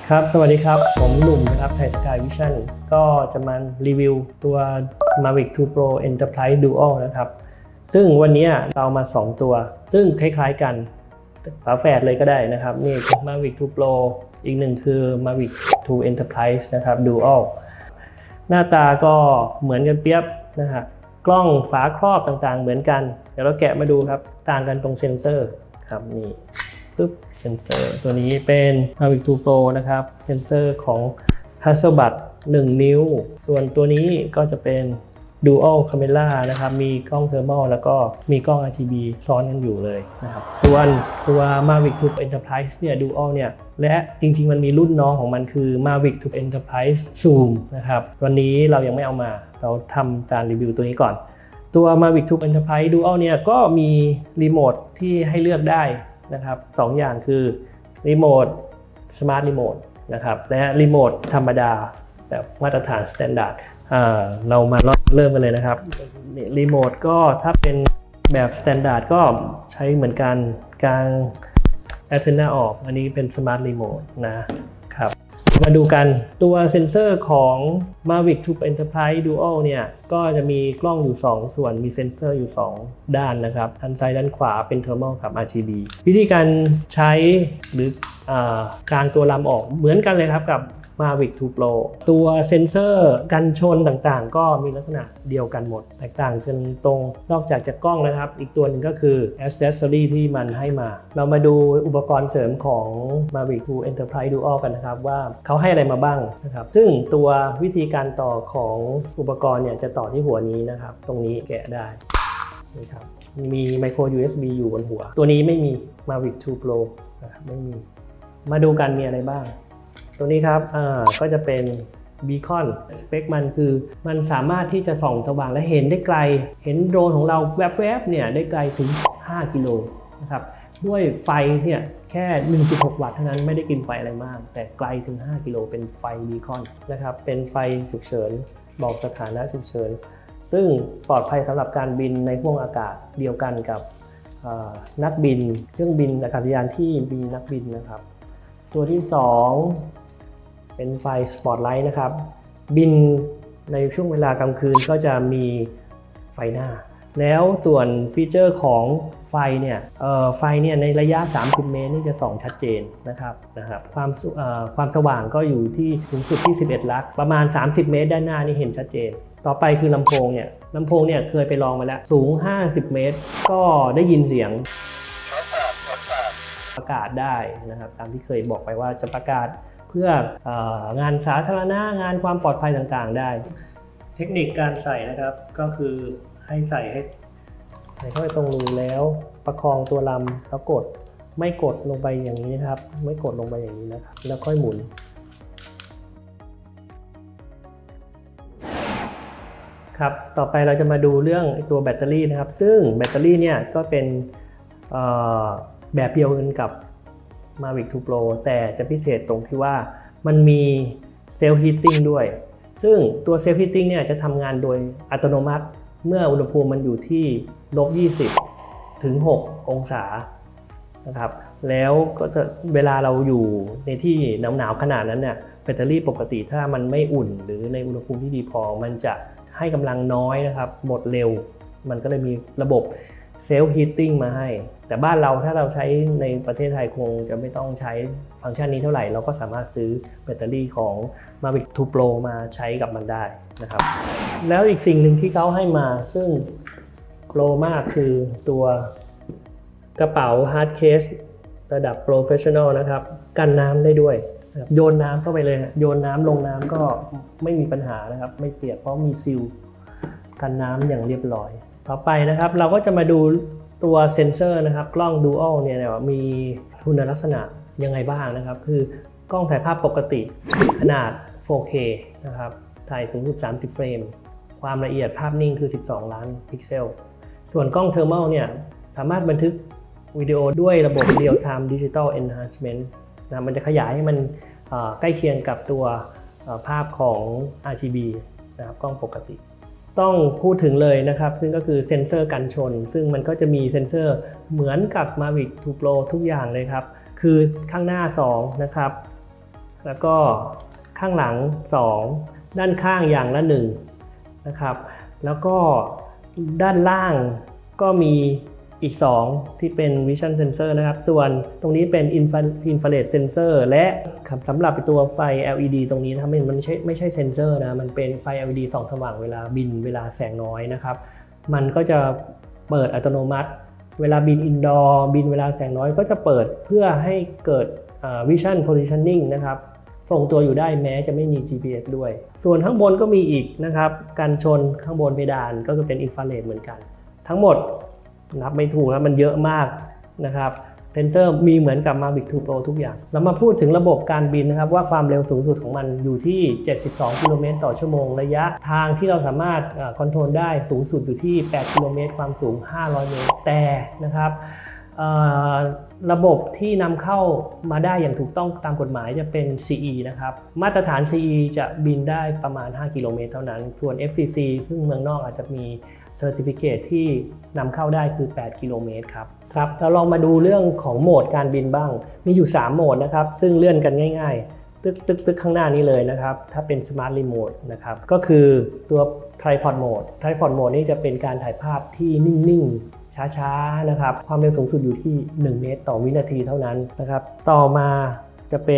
ครับสวัสดีครับผมหนุ่มนะครับไทยสกายวิชั่นก็จะมารีวิวตัว Mavic 2 Pro Enterprise Dual นะครับซึ่งวันนี้เรามา2ตัวซึ่งคล้ายๆกันฝาแฝดเลยก็ได้นะครับนี่ Mavic 2 Pro อีกหนึ่งคือ Mavic 2 Enterprise นะครับ Dual หน้าตาก็เหมือนกันเปียบนะฮะกล้องฝาครอบต่างๆเหมือนกันเดี๋ยวเราแกะมาดูครับต่างกันตรงเซ็นเซอร์ครับนี่ปึ๊บเซนเซอร์ตัวนี้เป็น Mavic 2 Pro นะครับเซนเซอร์ของ Hasselblad 1 นิ้วส่วนตัวนี้ก็จะเป็น Dual Camera นะครับมีกล้องเทอร์มอลแล้วก็มีกล้อง RGB ซ้อนกันอยู่เลยนะครับส่วนตัว Mavic 2 Enterprise เนี่ย Dual เนี่ยและจริงๆมันมีรุ่นน้องของมันคือ Mavic 2 Enterprise Zoom นะครับวันนี้เรายังไม่เอามาเราทำการรีวิวตัวนี้ก่อนตัว Mavic 2 Enterprise Dual เนี่ยก็มีรีโมทที่ให้เลือกได้นะครับ2อย่างคือรีโมทสมาร์ทรีโมทนะครับและรีโมทธรรมดาแบบมาตรฐานสแตนดาร์ดเรามาเริ่มกันเลยนะครับรีโมทก็ถ้าเป็นแบบสแตนดาร์ดก็ใช้เหมือนกันกลางแอนเทนนาออกอันนี้เป็นสมาร์ทรีโมทนะครับมาดูกันตัวเซ็นเซอร์ของ Mavic 2 Enterprise Dual เนี่ยก็จะมีกล้องอยู่2ส่วนมีเซ็นเซอร์อยู่2ด้านนะครับด้านซ้ายด้านขวาเป็น Thermal กับ RGB วิธีการใช้หรือกางตัวลำออกเหมือนกันเลยครับกับ Mavic 2 Pro ตัวเซ็นเซอร์กันชนต่างๆก็มีลักษณะเดียวกันหมดแตกต่างจนตรงนอกจากกล้องนะครับอีกตัวหนึ่งก็คือ Accessory ที่มันให้มาเรามาดูอุปกรณ์เสริมของ Mavic 2 Enterprise Dual กันนะครับว่าเขาให้อะไรมาบ้างนะครับซึ่งตัววิธีการต่อของอุปกรณ์เนี่ยจะต่อที่หัวนี้นะครับตรงนี้แกะได้นะครับมี Micro USB อยู่บนหัวตัวนี้ไม่มี Mavic 2 Pro นะครับไม่มีมาดูกันมีอะไรบ้างตัวนี้ครับก็จะเป็นบีคอนสเปคมันคือมันสามารถที่จะส่องสว่างและเห็นได้ไกลเห็นโดรนของเราแวบๆเนี่ยได้ไกลถึง5กิโลนะครับด้วยไฟเนี่ยแค่ 1.6 วัตต์เท่านั้นไม่ได้กินไฟอะไรมากแต่ไกลถึง5กิโลเป็นไฟบีคอนนะครับเป็นไฟฉุกเฉินบอกสถานะฉุกเฉินซึ่งปลอดภัยสำหรับการบินในห้วงอากาศเดียวกันกับนักบินเครื่องบินอากาศยานที่มีนักบินนะครับตัวที่2เป็นไฟสปอตไลท์นะครับบินในช่วงเวลากลางคืนก็จะมีไฟหน้าแล้วส่วนฟีเจอร์ของไฟเนี่ยในระยะ30 เมตรนี่จะส่องชัดเจนนะครับความสว่างก็อยู่ที่สูงสุดที่11 ลักประมาณ30 เมตรด้านหน้านี่เห็นชัดเจนต่อไปคือลำโพงเนี่ยเคยไปลองมาแล้วสูง50 เมตรก็ได้ยินเสียงประกาศได้นะครับตามที่เคยบอกไปว่าจะประกาศเพื่องานสาธารณะงานความปลอดภัยต่างๆได้เทคนิคการใส่นะครับก็คือให้ใส่เข้าไปตรงรูแล้วประคองตัวลำแล้วไม่กดลงไปอย่างนี้นะครับไม่กดลงไปอย่างนี้นะครับแล้วค่อยหมุนครับต่อไปเราจะมาดูเรื่องตัวแบตเตอรี่นะครับซึ่งแบตเตอรี่เนี่ยก็เป็นแบบเดียวกันกับ Mavic 2 Pro แต่จะพิเศษตรงที่ว่ามันมีเซลล์ฮีตติ้งด้วยซึ่งตัวเซลล์ฮีตติ้งเนี่ยจะทำงานโดยอัตโนมัติเมื่ออุณหภูมิมันอยู่ที่-20 ถึง 6 องศานะครับแล้วก็จะเวลาเราอยู่ในที่หนาวๆขนาดนั้นเนี่ยแบตเตอรี่ปกติถ้ามันไม่อุ่นหรือในอุณหภูมิที่ดีพอมันจะให้กำลังน้อยนะครับหมดเร็วมันก็เลยมีระบบเซลล์ฮีตติ้งมาให้แต่บ้านเราถ้าเราใช้ในประเทศไทยคงจะไม่ต้องใช้ฟังก์ชันนี้เท่าไหร่เราก็สามารถซื้อแบตเตอรี่ของ Mavic 2 Pro มาใช้กับมันได้นะครับแล้วอีกสิ่งหนึ่งที่เขาให้มาซึ่งโปรมากคือตัวกระเป๋า Hard Case ระดับ Professional นะครับกันน้ำได้ด้วยโยนน้ำเข้าไปเลยโยนน้ำลงน้ำก็ไม่มีปัญหานะครับไม่เปียกเพราะมีซีลกันน้ำอย่างเรียบร้อยต่อไปนะครับเราก็จะมาดูตัวเซ็นเซอร์นะครับกล้อง Dual เนี่ยมีคุณลักษณะยังไงบ้างนะครับคือกล้องถ่ายภาพปกติขนาด 4K นะครับถ่ายสูงสุด30 เฟรมความละเอียดภาพนิ่งคือ12 ล้านพิกเซลส่วนกล้อง Thermal เนี่ยสามารถบันทึกวิดีโอด้วยระบบ Real Time Digital Enhancement นะมันจะขยายให้มันใกล้เคียงกับตัวภาพของ RGB นะครับกล้องปกติต้องพูดถึงเลยนะครับซึ่งก็คือเซ็นเซอร์กันชนซึ่งมันก็จะมีเซ็นเซอร์เหมือนกับ Mavic 2 Pro ทุกอย่างเลยครับคือข้างหน้า2นะครับแล้วก็ข้างหลัง2ด้านข้างอย่างละ1นะครับแล้วก็ด้านล่างก็มีอีก2ที่เป็น Vision Sensor นะครับส่วนตรงนี้เป็น Infrared Sensor และสำหรับตัวไฟ LED ตรงนี้นะครับมันไม่ใช่เซนเซอร์นะมันเป็นไฟ LED ส่องสว่างเวลาบินเวลาแสงน้อยนะครับมันก็จะเปิดอัตโนมัติเวลาบินอินดอร์บินเวลาแสงน้อยก็จะเปิดเพื่อให้เกิดVision Positioning นะครับทรงตัวอยู่ได้แม้จะไม่มี GPS ด้วยส่วนข้างบนก็มีอีกนะครับกันชนข้างบนเพดานก็จะเป็นอินฟราเรดเหมือนกันทั้งหมดนับไม่ถูกครับมันเยอะมากนะครับเซนเซอร์มีเหมือนกับ Mavic 2 Pro ทุกอย่างเรามาพูดถึงระบบการบินนะครับว่าความเร็วสูงสุดของมันอยู่ที่72 กิโลเมตรต่อชั่วโมงระยะทางที่เราสามารถคอนโทรลได้สูงสุดอยู่ที่8 กิโลเมตรความสูง500 เมตรแต่นะครับระบบที่นำเข้ามาได้อย่างถูกต้องตามกฎหมายจะเป็น CE นะครับมาตรฐาน CE จะบินได้ประมาณ5 กิโลเมตรเท่านั้นส่วน FCC ซึ่งเมืองนอกอาจจะมีCertificate ที่นำเข้าได้คือ8 กิโลเมตรครับเราลองมาดูเรื่องของโหมดการบินบ้างมีอยู่3โหมดนะครับซึ่งเลื่อนกันง่ายๆตึกข้างหน้านี้เลยนะครับถ้าเป็น Smart Remote นะครับก็คือตัว Tripod Mode Tripod Mode นี่จะเป็นการถ่ายภาพที่นิ่งๆช้าๆนะครับความเร็วสูงสุดอยู่ที่1 เมตรต่อวินาทีเท่านั้นนะครับต่อมาจะเป็น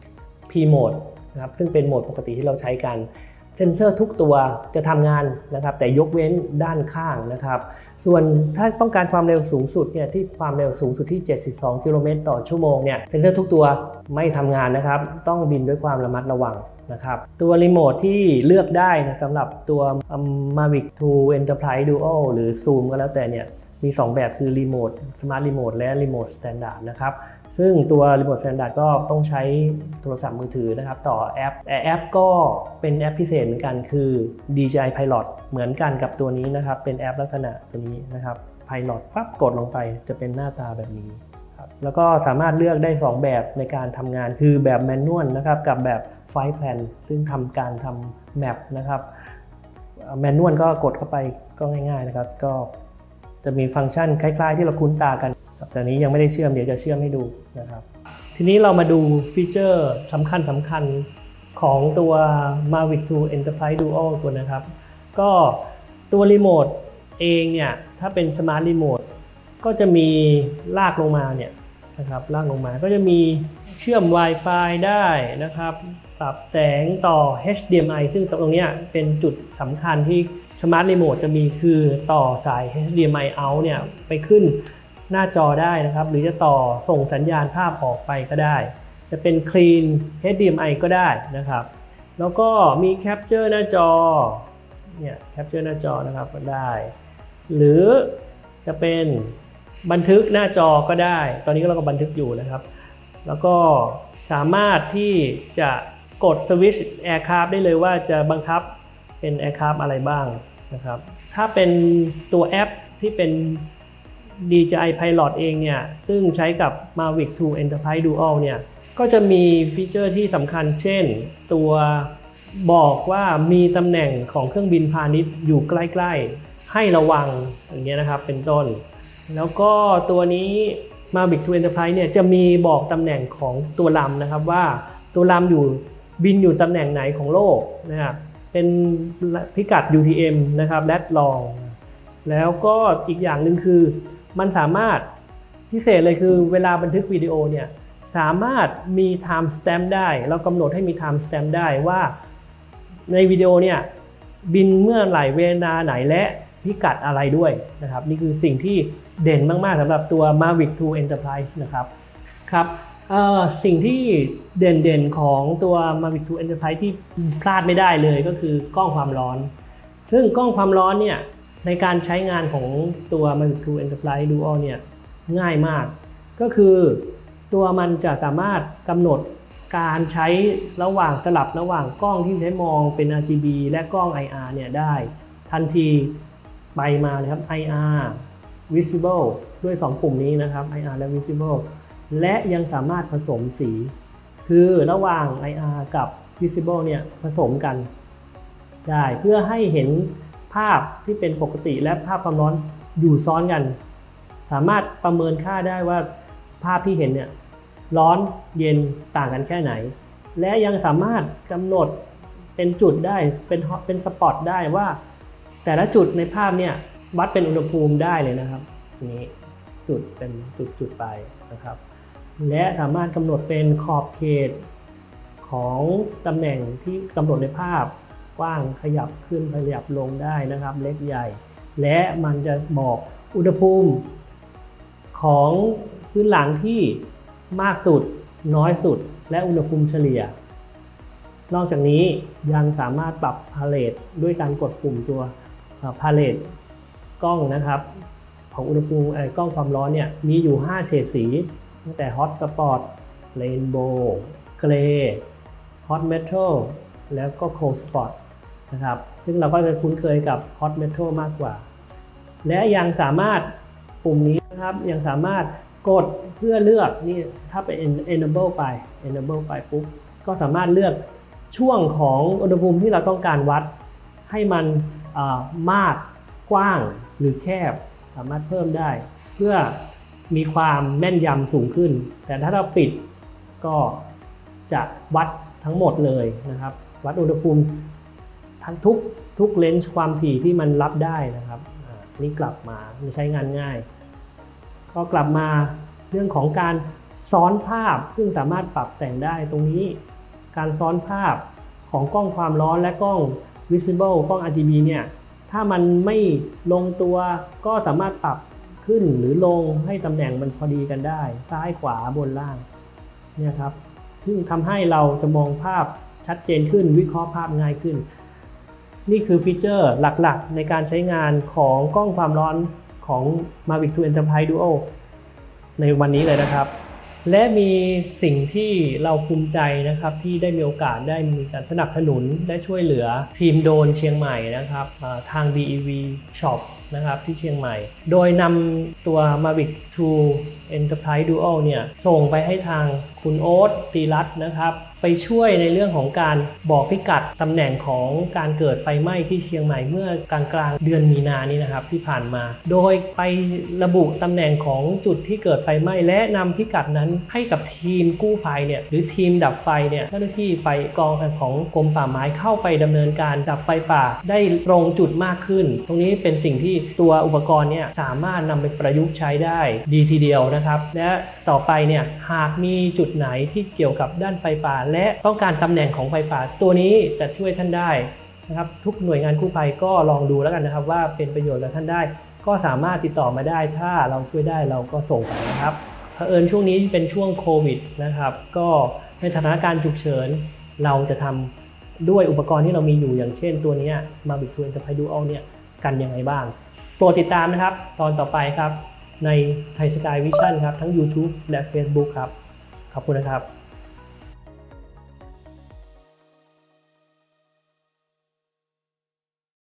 P Mode นะครับซึ่งเป็นโหมดปกติที่เราใช้กันเซนเซอร์ทุกตัวจะทำงานนะครับแต่ยกเว้นด้านข้างนะครับส่วนถ้าต้องการความเร็วสูงสุดเนี่ยที่ความเร็วสูงสุดที่72 กิโลเมตรต่อชั่วโมงเนี่ยเซนเซอร์ทุกตัวไม่ทำงานนะครับต้องบินด้วยความระมัดระวังนะครับตัวรีโมทที่เลือกได้นะสำหรับตัว Mavic 2 Enterprise Duo หรือ Zoom ก็แล้วแต่เนี่ยมี2แบบคือรีโมท Smart Remote และรีโมท Standard นะครับซึ่งตัวรีโมท Standard ก็ต้องใช้โทรศัพท์มือถือนะครับต่อแอปแต่แอปก็เป็นแอปพิเศษเหมือนกันคือ DJI Pilot เหมือนกันกับตัวนี้นะครับเป็นแอปลักษณะตัวนี้นะครับ Pilot ปั๊บกดลงไปจะเป็นหน้าตาแบบนี้ครับแล้วก็สามารถเลือกได้2แบบในการทำงานคือแบบแมนนวลนะครับกับแบบ Flight Plan ซึ่งทำการทำแมปนะครับแมนนวลก็กดเข้าไปก็ง่ายๆนะครับก็จะมีฟังก์ชันคล้ายๆที่เราคุ้นตากันแต่นี้ยังไม่ได้เชื่อมเดี๋ยวจะเชื่อมให้ดูนะครับทีนี้เรามาดูฟีเจอร์สำคัญของตัว Mavic 2 Enterprise Duo ตัวนะครับก็ตัวรีโมทเองเนี่ยถ้าเป็น Smart Remote ก็จะมีลากลงมาเนี่ยนะครับลากลงมาก็จะมีเชื่อม Wi-Fi ได้นะครับปรับแสงต่อ HDMI ซึ่งตรงนี้เป็นจุดสำคัญที่ Smart Remote จะมีคือต่อสาย HDMI out เนี่ยไปขึ้นหน้าจอได้นะครับหรือจะต่อส่งสัญญาณภาพออกไปก็ได้จะเป็น Clean HDMI ก็ได้นะครับแล้วก็มี Capture หน้าจอเนี่ย Capture หน้าจอนะครับก็ได้หรือจะเป็นบันทึกหน้าจอก็ได้ตอนนี้เราก็บันทึกอยู่นะครับแล้วก็สามารถที่จะกดสวิตช์ Aircraft ได้เลยว่าจะบังคับเป็น Aircraft อะไรบ้างนะครับถ้าเป็นตัวแอปที่เป็นDJI Pilot เองเนี่ยซึ่งใช้กับ Mavic 2 Enterprise Duo เนี่ยก็จะมีฟีเจอร์ที่สำคัญเช่นตัวบอกว่ามีตำแหน่งของเครื่องบินพาณิชย์อยู่ใกล้ๆให้ระวังอย่างเงี้ยนะครับเป็นต้นแล้วก็ตัวนี้ Mavic 2 Enterprise เนี่ยจะมีบอกตำแหน่งของตัวลำนะครับว่าตัวลำอยู่บินอยู่ตำแหน่งไหนของโลกนะครับเป็นพิกัด UTM นะครับและลองแล้วก็อีกอย่างหนึ่งคือมันสามารถพิเศษเลยคือเวลาบันทึกวิดีโอเนี่ยสามารถมี time stamp ได้เรากำหนดให้มี time stamp ได้ว่าในวิดีโอเนี่ยบินเมื่อไหร่เวลาไหนและพิกัดอะไรด้วยนะครับนี่คือสิ่งที่เด่นมากๆสำหรับตัว Mavic 2 Enterprise นะครับสิ่งที่เด่นของตัว Mavic 2 Enterprise ที่พลาดไม่ได้เลยก็คือกล้องความร้อนซึ่งกล้องความร้อนเนี่ยในการใช้งานของตัว Mavic 2 Enterprise Duo เนี่ยง่ายมากก็คือตัวมันจะสามารถกำหนดการใช้ระหว่างสลับระหว่างกล้องที่ใช้มองเป็น RGB และกล้อง IR เนี่ยได้ทันทีไปมาเลยครับ IR Visible ด้วย2ปุ่มนี้นะครับ IR และ Visible และยังสามารถผสมสีคือระหว่าง IR กับ Visible เนี่ยผสมกันได้เพื่อให้เห็นภาพที่เป็นปกติและภาพความร้อนอยู่ซ้อนกันสามารถประเมินค่าได้ว่าภาพที่เห็นเนี่ยร้อนเย็นต่างกันแค่ไหนและยังสามารถกำหนดเป็นจุดได้เป็นสปอตได้ว่าแต่ละจุดในภาพเนี่ยวัดเป็นอุณหภูมิได้เลยนะครับนี้จุดเป็นจุดไปนะครับและสามารถกำหนดเป็นขอบเขตของตำแหน่งที่กำหนดในภาพกว้างขยับขึ้นขยับลงได้นะครับเล็กใหญ่และมันจะบอกอุณหภูมิของพื้นหลังที่มากสุดน้อยสุดและอุณหภูมิเฉลี่ยนอกจากนี้ยังสามารถปรับพาเลตด้วยการกดปุ่มตัวพาเลตกล้องนะครับของอุณหภูมิกล้องความร้อนเนี่ยมีอยู่5เฉดสีตั้งแต่ Hot Spot Rainbow Gray Hot Metal แล้วก็ Cold Spot นะครับซึ่งเราก็จะคุ้นเคยกับ Hot Metal มากกว่าและยังสามารถปุ่มนี้นะครับยังสามารถกดเพื่อเลือกนี่ถ้าไป enable ไปปุ๊บก็สามารถเลือกช่วงของอุณหภูมิที่เราต้องการวัดให้มันมากกว้างหรือแคบสามารถเพิ่มได้เพื่อมีความแม่นยำสูงขึ้นแต่ถ้าเราปิดก็จะวัดทั้งหมดเลยนะครับวัดอุณหภูมิทั้งทุกเลนส์ความถี่ที่มันรับได้นะครับนี่กลับมาใช้งานง่ายก็กลับมาเรื่องของการซ้อนภาพซึ่งสามารถปรับแต่งได้ตรงนี้การซ้อนภาพของกล้องความร้อนและกล้อง visible กล้อง RGB เนี่ยถ้ามันไม่ลงตัวก็สามารถปรับขึ้นหรือลงให้ตำแหน่งมันพอดีกันได้ซ้ายขวาบนล่างเนี่ยครับซึ่งทำให้เราจะมองภาพชัดเจนขึ้นวิเคราะห์ภาพง่ายขึ้นนี่คือฟีเจอร์หลักๆในการใช้งานของกล้องความร้อนของ Mavic 2 Enterprise Duo ในวันนี้เลยนะครับและมีสิ่งที่เราภูมิใจนะครับที่ได้มีโอกาสได้มีการสนับสนุนและช่วยเหลือทีมโดรนเชียงใหม่นะครับทาง BEV Shop นะครับที่เชียงใหม่โดยนำตัว Mavic 2 Enterprise Duo เนี่ยส่งไปให้ทางคุณโอ๊ตตีรัตน์นะครับไปช่วยในเรื่องของการบอกพิกัดตำแหน่งของการเกิดไฟไหม้ที่เชียงใหม่เมื่อกลางเดือนมีนานี้นะครับที่ผ่านมาโดยไประบุตำแหน่งของจุดที่เกิดไฟไหม้และนำพิกัดนั้นให้กับทีมกู้ภัยเนี่ยหรือทีมดับไฟเนี่ยเจ้าหน้าที่ไฟกองของกรมป่าไม้เข้าไปดำเนินการดับไฟป่าได้ตรงจุดมากขึ้นตรงนี้เป็นสิ่งที่ตัวอุปกรณ์เนี่ยสามารถนำไปประยุกต์ใช้ได้ดีทีเดียวนะครับและต่อไปเนี่ยหากมีจุดไหนที่เกี่ยวกับด้านไฟป่าและต้องการตำแหน่งของไฟป่าตัวนี้จะช่วยท่านได้นะครับทุกหน่วยงานกู้ภัยก็ลองดูแล้วกันนะครับว่าเป็นประโยชน์กับท่านได้ก็สามารถติดต่อมาได้ถ้าเราช่วยได้เราก็ส่งไปนะครับเผอิญช่วงนี้เป็นช่วงโควิดนะครับก็ในสถานการณ์ฉุกเฉินเราจะทำด้วยอุปกรณ์ที่เรามีอยู่อย่างเช่นตัวนี้ Mavic 2 Enterprise Duo เนี่ยกันยังไงบ้างโปรดติดตามนะครับตอนต่อไปครับใน Thai Sky Vision ครับทั้ง YouTube และ Facebook ครับขอบคุณนะครับ